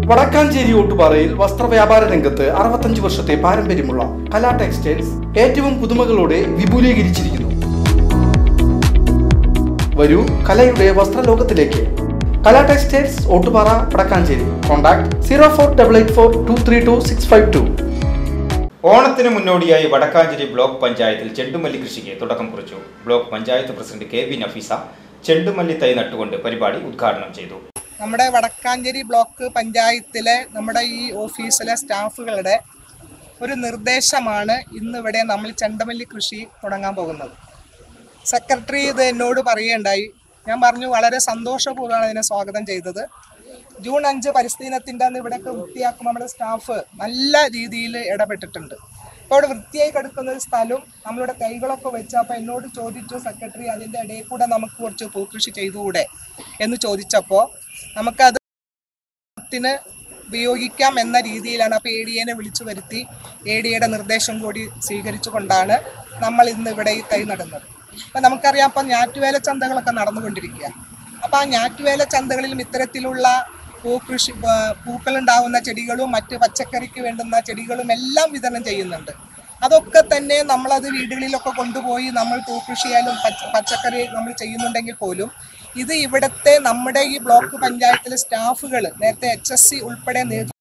വടക്കാഞ്ചേരി ഓട്ടുപാറയിൽ വസ്ത്രവ്യാപാര രംഗത്ത് 65 വർഷത്തെ പാരമ്പര്യമുള്ള കലാ ടെക്സ്റ്റൈൽസ് ഏറ്റവും പുതുമകളോടെ വിപുലീകരിച്ചിരിക്കുന്നു. വരൂ കലയുടെ വസ്ത്രലോകത്തിലേക്ക്. കലാ ടെക്സ്റ്റൈൽസ് ഓട്ടുപാറ വടക്കാഞ്ചേരി. കോൺടാക്ട് 04884232 ഓണത്തിന് മുന്നോടിയായി വടക്കാഞ്ചേരി ബ്ലോക്ക് പഞ്ചായത്തിൽ ചെണ്ടുമല്ലി കൃഷിക്ക് തുടക്കം കുറിച്ചു. Block panchayat president K V Nafeesa ചെണ്ടുമല്ലി തൈ നട്ടുകൊണ്ട് പരിപാടി ഉദ്ഘാടനം ചെയ്തു. നമ്മുടെ വടക്കാഞ്ചേരി ബ്ലോക്ക് പഞ്ചായത്തിലെ നമ്മുടെ ഈ ഓഫീസിലെ സ്റ്റാഫുകളുടെ ഒരു നിർദ്ദേശമാണ് ഇന്നിവിടെ നമ്മൾ ചെണ്ടുമല്ലി കൃഷി തുടങ്ങാൻ പോകുന്നത്. സെക്രട്ടറി ഇത് എന്നോട് പറയുകയുണ്ടായി. ഞാൻ പറഞ്ഞു വളരെ സന്തോഷപൂർവ്വമാണ് ഇതിനെ സ്വാഗതം ചെയ്തത്. ജൂൺ 5 പരിസ്ഥിതി ദിനത്തിൻ്റെ അന്ന് ഇവിടെയൊക്കെ വൃത്തിയാക്കുമ്പോൾ നമ്മുടെ സ്റ്റാഫ് നല്ല രീതിയിൽ ഇടപെട്ടിട്ടുണ്ട്. അപ്പോൾ അവിടെ വൃത്തിയായി കിടക്കുന്ന ഒരു സ്ഥലവും നമ്മളുടെ തൈകളൊക്കെ വെച്ചപ്പോൾ എന്നോട് ചോദിച്ചു സെക്രട്ടറി, അതിൻ്റെ ഇടയിൽ കൂടെ നമുക്ക് കുറച്ച് പൂക്കൃഷി ചെയ്തുകൂടെ എന്ന് ചോദിച്ചപ്പോൾ നമുക്കത് ഉപയോഗിക്കാം എന്ന രീതിയിലാണ്. അപ്പോൾ ADA വിളിച്ചു വരുത്തി ADA നിർദ്ദേശം കൂടി സ്വീകരിച്ചുകൊണ്ടാണ് നമ്മൾ ഇന്ന് ഇവിടെ ഈ തൈ നടുന്നത്. അപ്പം നമുക്കറിയാം, അപ്പം ഞാറ്റുവേല ചന്തകളൊക്കെ നടന്നുകൊണ്ടിരിക്കുക. അപ്പോൾ ആ ഞാറ്റുവേല ചന്തകളിലും ഇത്തരത്തിലുള്ള പൂക്കളുണ്ടാവുന്ന ചെടികളും മറ്റ് പച്ചക്കറിക്ക് വേണ്ടുന്ന ചെടികളും എല്ലാം വിതരണം ചെയ്യുന്നുണ്ട്. അതൊക്കെ തന്നെ നമ്മളത് വീടുകളിലൊക്കെ കൊണ്ടുപോയി നമ്മൾ പൂക്കൃഷിയായാലും പച്ചക്കറി നമ്മൾ ചെയ്യുന്നുണ്ടെങ്കിൽ പോലും ഇത് ഇവിടുത്തെ നമ്മുടെ ഈ ബ്ലോക്ക് പഞ്ചായത്തിലെ സ്റ്റാഫുകൾ നേരത്തെ HSC ഉൾപ്പെടെ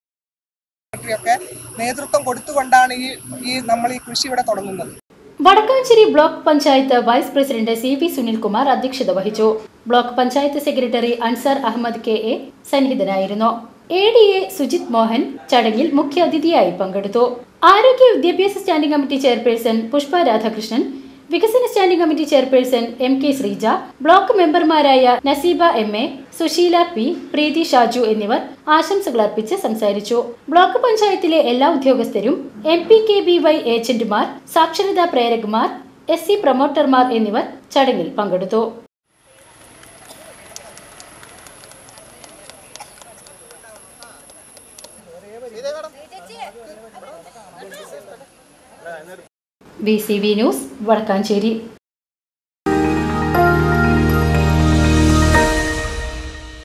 നേതൃത്വം കൊടുത്തുകൊണ്ടാണ് ഈ നമ്മൾ ഈ കൃഷി ഇവിടെ തുടങ്ങുന്നത്. Vadakkanchery block panchayat vice president CV Sunilkumar അധ്യക്ഷത വഹിച്ചു. Block panchayat secretary Ansar Ahammed KA സന്നിഹിതനായിരുന്നു. ADA സുജിത് മോഹൻ ചടങ്ങിൽ മുഖ്യാതിഥിയായി പങ്കെടുത്തു. ആരോഗ്യ വിദ്യാഭ്യാസ standing committee chairperson Pushpa Radhakrishnan, വികസന standing committee chairperson MK Sreeja, block മെമ്പർമാരായ നസീബ MA, സുശീല P, പ്രീതി ഷാജു എന്നിവർ ആശംസകൾ അർപ്പിച്ച് സംസാരിച്ചു. ബ്ലോക്ക് പഞ്ചായത്തിലെ എല്ലാ ഉദ്യോഗസ്ഥരും MPKBY ഏജന്റുമാർ, സാക്ഷരതാ പ്രേരകന്മാർ, SC പ്രൊമോട്ടർമാർ എന്നിവർ ചടങ്ങിൽ പങ്കെടുത്തു. VCV news Vadakkanchery.